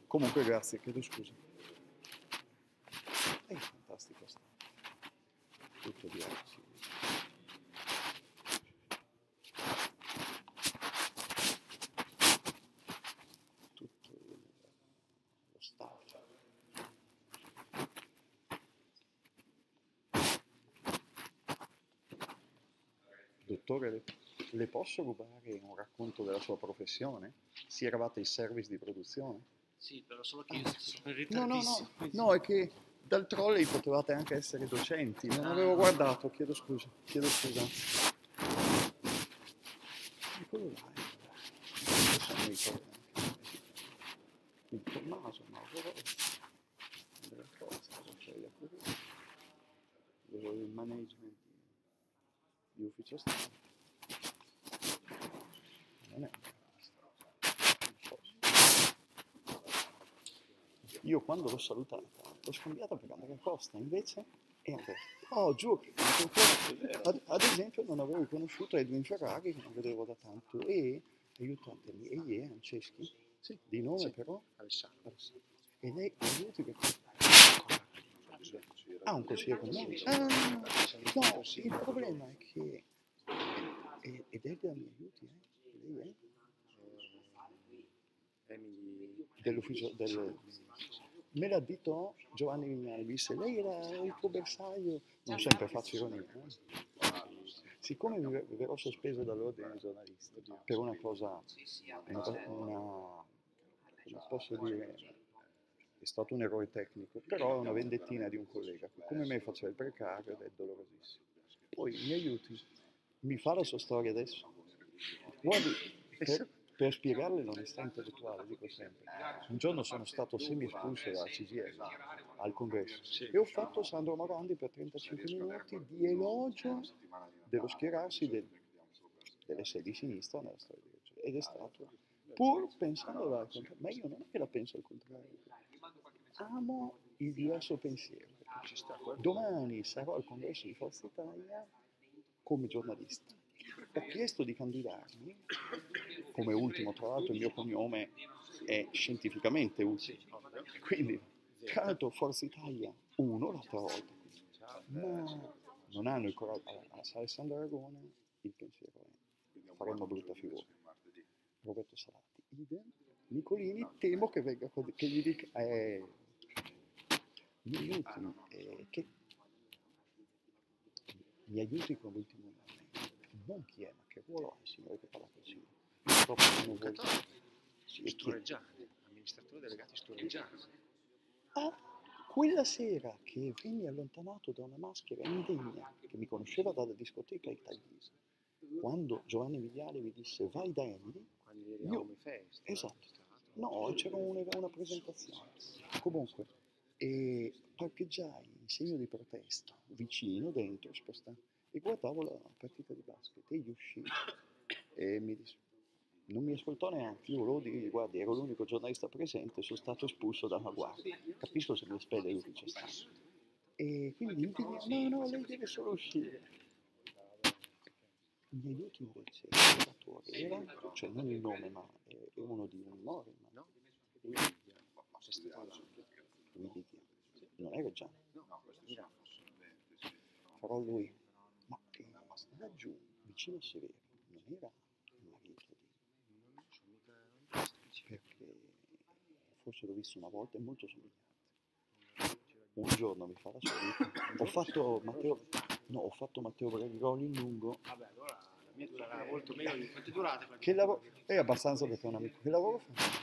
Comunque grazie, chiedo scusa. È fantastico sta. Tutto di oggi. Tutto lo staff. Dottore, le posso rubare un racconto della sua professione? Sì, eravate il service di produzione? Sì, però solo che io sono in No, ritardissimo. no, è che dal trolley potevate anche essere docenti, non avevo guardato, chiedo scusa, chiedo scusa. E quello là, adesso non mi ricordo neanche. Il Tommaso, no, delle cose, c'è il management di ufficio stampa. Non è io quando l'ho salutata l'ho scambiata per Andrea Costa, invece è Andrea. Oh, giuro, ad esempio non avevo riconosciuto Edwin Ferrari che non vedevo da tanto e, aiutatemi, e Ie Anceschi, Sì, di nome sì. però, Alessandro. e lei, aiuti che... Ah, un consiglio con noi? No, il problema è che, ed Edda mi aiuti, lei è? Dell'ufficio del... Me l'additò Giovanni Vignali, disse lei era il tuo bersaglio, non sempre faccio ironia, siccome vi verrò sospeso dall'ordine dei giornalisti per una cosa, come posso dire, è stato un errore tecnico, però è una vendettina di un collega che come me faceva il precario ed è dolorosissimo. Poi mi aiuti, mi fa la sua storia adesso. Guardi, per spiegarle l'onestà intellettuale, dico sempre, un giorno sono stato semi-espulso dalla CGIL al congresso e ho fatto Sandro Morandi per 35 minuti di elogio dello schierarsi delle sedi di sinistra nella storia di Reggio. Ed è stato, pur pensando al contrario, ma io non è che la penso al contrario, amo il diverso pensiero. Domani sarò al congresso di Forza Italia come giornalista. Ho chiesto di candidarmi, come ultimo, tra l'altro il mio cognome è scientificamente ultimo, quindi tra l'altro Forza Italia 1 l'altra volta, ma non hanno il coraggio, a Alessandro Aragone il pensiero è faremmo brutta figura. Roberto Salati, idem, Nicolini temo che venga che gli dica mi aiuti, che mi aiuti con l'ultimo nome, non chi è, ma che ruolo ha il signore che parla così? Purtroppo non vuole. Sturreggiani, amministratore delegato Sturreggiani. Ah, quella sera che venni allontanato da una maschera indegna che mi conosceva dalla discoteca italiese, quando Giovanni Vigliale mi disse vai da Emily, io, esatto, no, c'era una presentazione, comunque, e parcheggiai in segno di protesta, vicino, dentro, spostando, e guardavo la partita di basket, e io uscii, e mi disse, non mi ascoltò neanche, io volevo dire, guardi, ero l'unico giornalista presente, sono stato espulso dalla guardia, capisco se mi spede l'ufficio stampa. E quindi no, lei deve solo uscire. Mi aiuti invece, il relatore era, cioè non il nome, ma è uno di un Mori, ma no? Non era Gianni. Farò lui. Ma laggiù, vicino a Severo, non era il marito di... Perché forse l'ho visto una volta, è molto somigliante. Un giorno mi fa la sua vita. Ho fatto Matteo Bragaroli in lungo. Vabbè, allora la mia durerà molto meno di quanto durate. Che lavoro? È abbastanza perché è un amico. Che lavoro fa?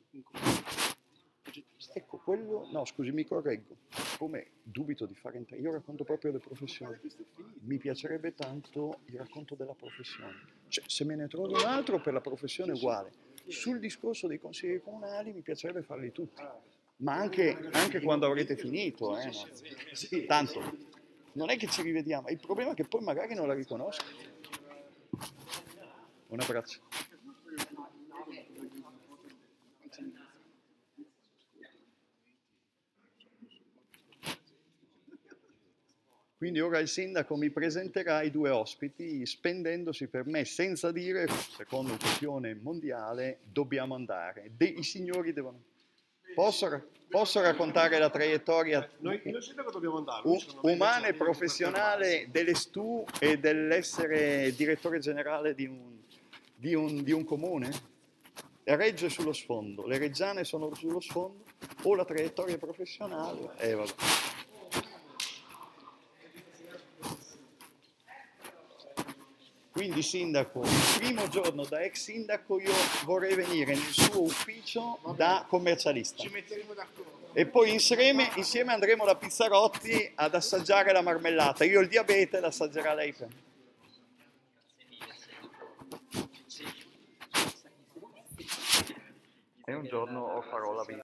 Ecco, quello... No, scusi, mi correggo. Come dubito di fare entrare... Io racconto proprio le professioni. Mi piacerebbe tanto il racconto della professione. Cioè, se me ne trovo un altro per la professione uguale. Sul discorso dei consigli comunali mi piacerebbe farli tutti. Ma anche quando avrete finito, no? Tanto, non è che ci rivediamo. Il problema è che poi magari non la riconosco. Un abbraccio. Quindi ora il sindaco mi presenterà i due ospiti spendendosi per me senza dire, secondo un copione mondiale, dobbiamo andare. I signori devono... Posso raccontare la traiettoria Io sindaco dobbiamo andare. umana e professionale dell'Estù e dell'essere direttore generale di un comune? Regge sullo sfondo, le reggiane sono sullo sfondo, o la traiettoria professionale, vabbè. Quindi sindaco, il primo giorno da ex sindaco io vorrei venire nel suo ufficio da commercialista. Ci metteremo d'accordo. E poi insieme andremo da Pizzarotti ad assaggiare la marmellata. Io ho il diabete, l'assaggerà lei. E un giorno farò la visita.